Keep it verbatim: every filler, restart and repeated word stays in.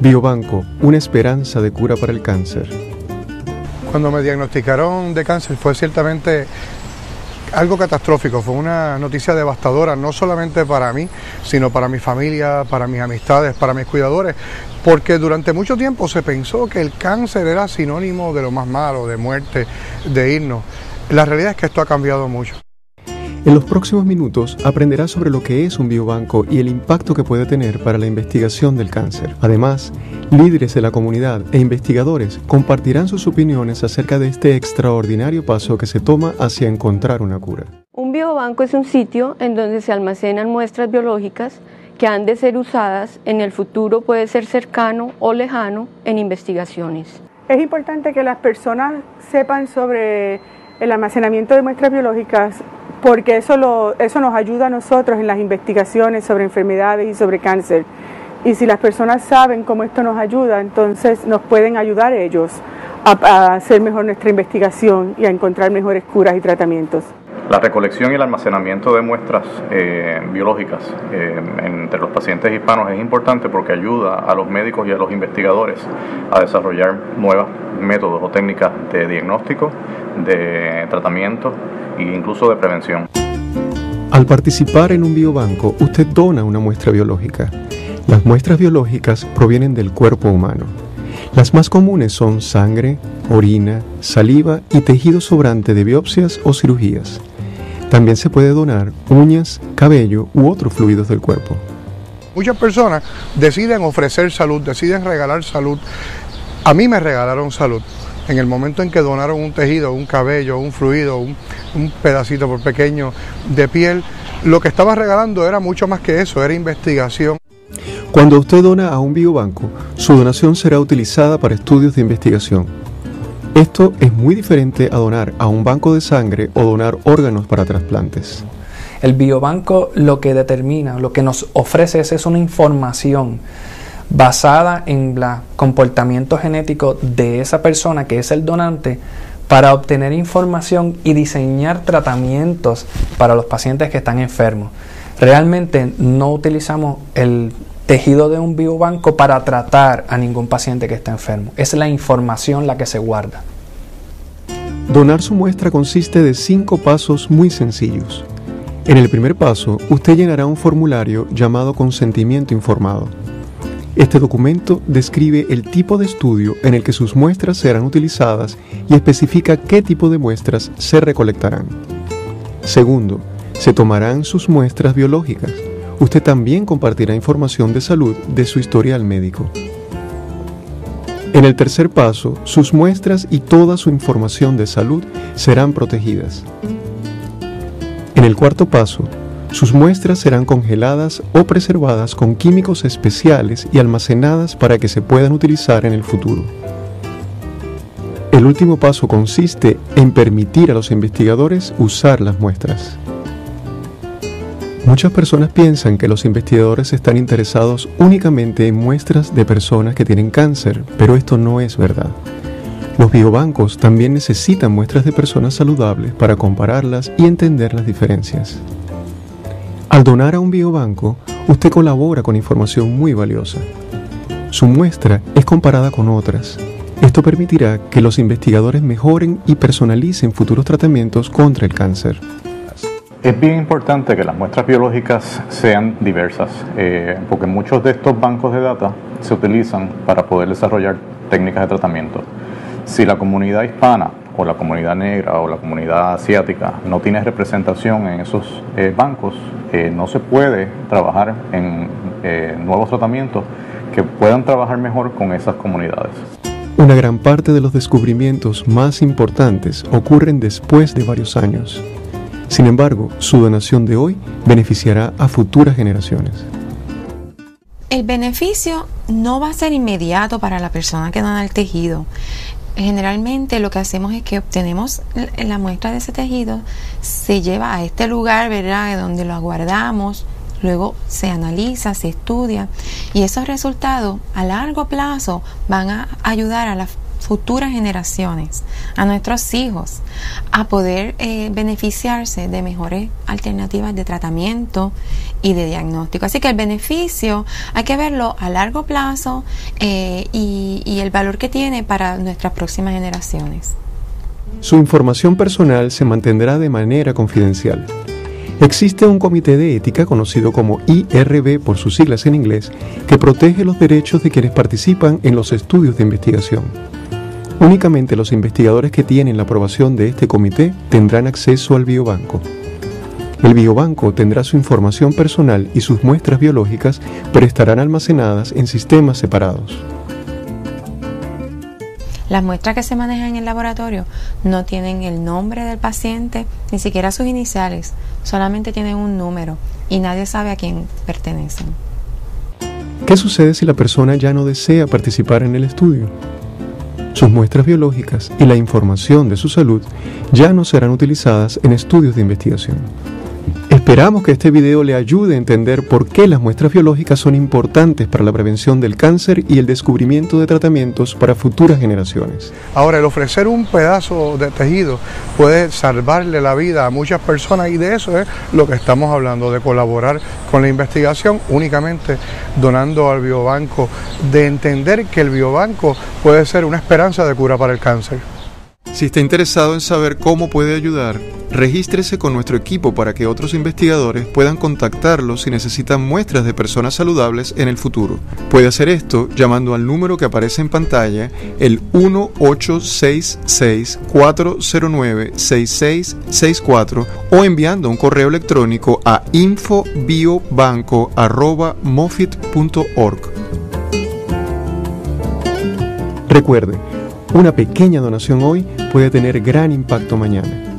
Biobanco, una esperanza de cura para el cáncer. Cuando me diagnosticaron de cáncer fue ciertamente algo catastrófico, fue una noticia devastadora, no solamente para mí, sino para mi familia, para mis amistades, para mis cuidadores, porque durante mucho tiempo se pensó que el cáncer era sinónimo de lo más malo, de muerte, de irnos. La realidad es que esto ha cambiado mucho. En los próximos minutos aprenderás sobre lo que es un biobanco y el impacto que puede tener para la investigación del cáncer. Además, líderes de la comunidad e investigadores compartirán sus opiniones acerca de este extraordinario paso que se toma hacia encontrar una cura. Un biobanco es un sitio en donde se almacenan muestras biológicas que han de ser usadas en el futuro, puede ser cercano o lejano, en investigaciones. Es importante que las personas sepan sobre el almacenamiento de muestras biológicas, porque eso, lo, eso nos ayuda a nosotros en las investigaciones sobre enfermedades y sobre cáncer. Y si las personas saben cómo esto nos ayuda, entonces nos pueden ayudar ellos a, a hacer mejor nuestra investigación y a encontrar mejores curas y tratamientos. La recolección y el almacenamiento de muestras eh, biológicas eh, entre los pacientes hispanos es importante porque ayuda a los médicos y a los investigadores a desarrollar nuevos métodos o técnicas de diagnóstico, de tratamiento e incluso de prevención. Al participar en un biobanco, usted dona una muestra biológica. Las muestras biológicas provienen del cuerpo humano. Las más comunes son sangre, orina, saliva y tejido sobrante de biopsias o cirugías. También se puede donar uñas, cabello u otros fluidos del cuerpo. Muchas personas deciden ofrecer salud, deciden regalar salud. A mí me regalaron salud. En el momento en que donaron un tejido, un cabello, un fluido, un, un pedacito por pequeño de piel, lo que estaba regalando era mucho más que eso, era investigación. Cuando usted dona a un biobanco, su donación será utilizada para estudios de investigación. Esto es muy diferente a donar a un banco de sangre o donar órganos para trasplantes. El biobanco lo que determina, lo que nos ofrece es, es una información basada en el comportamiento genético de esa persona que es el donante, para obtener información y diseñar tratamientos para los pacientes que están enfermos. Realmente no utilizamos el tejido de un biobanco para tratar a ningún paciente que está enfermo. Es la información la que se guarda. Donar su muestra consiste de cinco pasos muy sencillos. En el primer paso, usted llenará un formulario llamado consentimiento informado. Este documento describe el tipo de estudio en el que sus muestras serán utilizadas y especifica qué tipo de muestras se recolectarán. Segundo, se tomarán sus muestras biológicas. Usted también compartirá información de salud de su historial médico. En el tercer paso, sus muestras y toda su información de salud serán protegidas. En el cuarto paso, sus muestras serán congeladas o preservadas con químicos especiales y almacenadas para que se puedan utilizar en el futuro. El último paso consiste en permitir a los investigadores usar las muestras. Muchas personas piensan que los investigadores están interesados únicamente en muestras de personas que tienen cáncer, pero esto no es verdad. Los biobancos también necesitan muestras de personas saludables para compararlas y entender las diferencias. Al donar a un biobanco, usted colabora con información muy valiosa. Su muestra es comparada con otras. Esto permitirá que los investigadores mejoren y personalicen futuros tratamientos contra el cáncer. Es bien importante que las muestras biológicas sean diversas, eh, porque muchos de estos bancos de data se utilizan para poder desarrollar técnicas de tratamiento. Si la comunidad hispana o la comunidad negra o la comunidad asiática no tiene representación en esos eh, bancos, eh, no se puede trabajar en eh, nuevos tratamientos que puedan trabajar mejor con esas comunidades. Una gran parte de los descubrimientos más importantes ocurren después de varios años. Sin embargo, su donación de hoy beneficiará a futuras generaciones. El beneficio no va a ser inmediato para la persona que dona el tejido. Generalmente lo que hacemos es que obtenemos la muestra de ese tejido, se lleva a este lugar, ¿verdad?, donde lo guardamos, luego se analiza, se estudia y esos resultados a largo plazo van a ayudar a las futuras generaciones, a nuestros hijos, a poder eh, beneficiarse de mejores alternativas de tratamiento y de diagnóstico. Así que el beneficio hay que verlo a largo plazo eh, y, y el valor que tiene para nuestras próximas generaciones. Su información personal se mantendrá de manera confidencial. Existe un comité de ética conocido como I R B por sus siglas en inglés que protege los derechos de quienes participan en los estudios de investigación. Únicamente los investigadores que tienen la aprobación de este comité tendrán acceso al biobanco. El biobanco tendrá su información personal y sus muestras biológicas, pero estarán almacenadas en sistemas separados. Las muestras que se manejan en el laboratorio no tienen el nombre del paciente, ni siquiera sus iniciales, solamente tienen un número y nadie sabe a quién pertenecen. ¿Qué sucede si la persona ya no desea participar en el estudio? Sus muestras biológicas y la información de su salud ya no serán utilizadas en estudios de investigación. Esperamos que este video le ayude a entender por qué las muestras biológicas son importantes para la prevención del cáncer y el descubrimiento de tratamientos para futuras generaciones. Ahora, el ofrecer un pedazo de tejido puede salvarle la vida a muchas personas y de eso es lo que estamos hablando, de colaborar con la investigación únicamente donando al biobanco, de entender que el biobanco puede ser una esperanza de cura para el cáncer. Si está interesado en saber cómo puede ayudar, regístrese con nuestro equipo para que otros investigadores puedan contactarlo si necesitan muestras de personas saludables en el futuro. Puede hacer esto llamando al número que aparece en pantalla, el uno ocho seis seis, cuatro cero nueve, seis seis seis cuatro, o enviando un correo electrónico a info biobanco arroba moffitt punto org. Recuerde, una pequeña donación hoy puede tener gran impacto mañana.